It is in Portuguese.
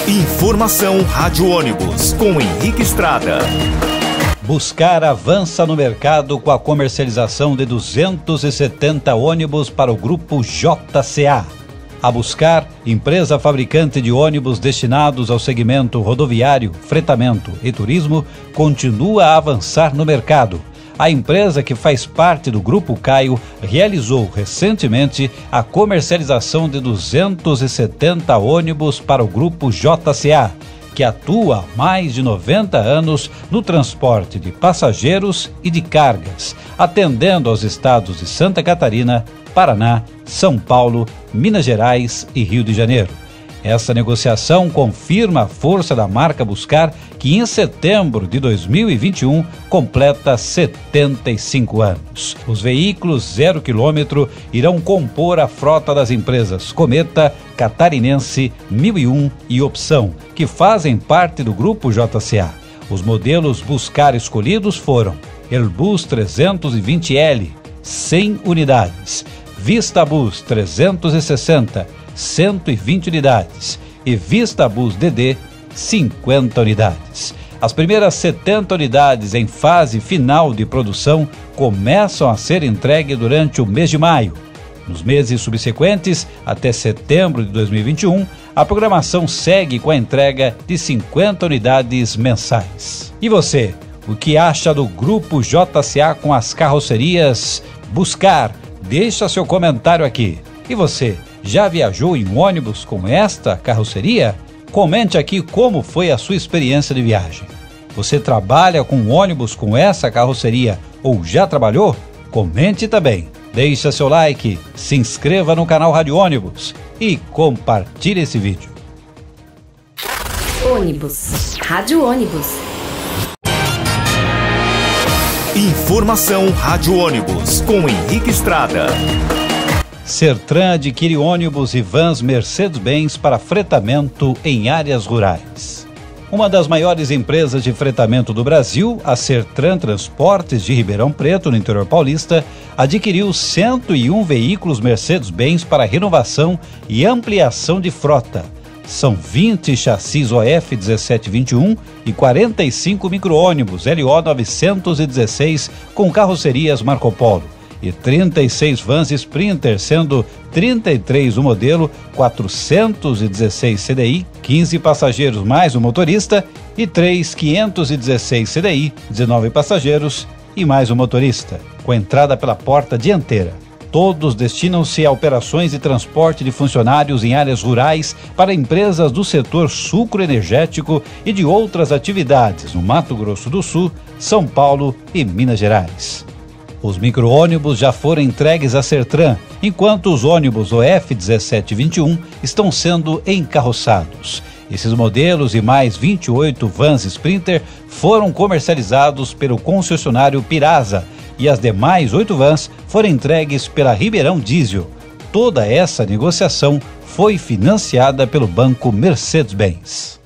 Informação Rádio Ônibus com Henrique Estrada. Buscar avança no mercado com a comercialização de 270 ônibus para o grupo JCA. A Buscar, empresa fabricante de ônibus destinados ao segmento rodoviário, fretamento e turismo, continua a avançar no mercado. A empresa, que faz parte do Grupo Caio, realizou recentemente a comercialização de 270 ônibus para o Grupo JCA, que atua há mais de 90 anos no transporte de passageiros e de cargas, atendendo aos estados de Santa Catarina, Paraná, São Paulo, Minas Gerais e Rio de Janeiro. Essa negociação confirma a força da marca Buscar, que em setembro de 2021 completa 75 anos. Os veículos 0 km irão compor a frota das empresas Cometa, Catarinense, 1001 e Opção, que fazem parte do Grupo JCA. Os modelos Buscar escolhidos foram Airbus 320L, 100 unidades, VistaBus 360, 120 unidades e VistaBus DD, 50 unidades. As primeiras 70 unidades em fase final de produção começam a ser entregues durante o mês de maio. Nos meses subsequentes, até setembro de 2021, a programação segue com a entrega de 50 unidades mensais. E você, o que acha do Grupo JCA com as carrocerias Buscar? Deixa seu comentário aqui. E você, já viajou em ônibus com esta carroceria? Comente aqui como foi a sua experiência de viagem. Você trabalha com ônibus com essa carroceria ou já trabalhou? Comente também. Deixa seu like, se inscreva no canal Rádio Ônibus e compartilhe esse vídeo. Ônibus. Rádio Ônibus. Informação Rádio Ônibus com Henrique Estrada. Sertran adquire ônibus e vans Mercedes-Benz para fretamento em áreas rurais. Uma das maiores empresas de fretamento do Brasil, a Sertran Transportes de Ribeirão Preto, no interior paulista, adquiriu 101 veículos Mercedes-Benz para renovação e ampliação de frota. São 20 chassis OF 1721 e 45 micro-ônibus LO 916 com carrocerias Marco Polo e 36 vans Sprinter, sendo 33 o modelo 416 CDI, 15 passageiros mais o motorista, e 3 516 CDI, 19 passageiros e mais o motorista, com entrada pela porta dianteira. Todos destinam-se a operações de transporte de funcionários em áreas rurais para empresas do setor sucroenergético e de outras atividades no Mato Grosso do Sul, São Paulo e Minas Gerais. Os micro-ônibus já foram entregues à Sertran, enquanto os ônibus OF 1721 estão sendo encarroçados. Esses modelos e mais 28 vans Sprinter foram comercializados pelo concessionário Pirasa e as demais 8 vans foram entregues pela Ribeirão Diesel. Toda essa negociação foi financiada pelo banco Mercedes-Benz.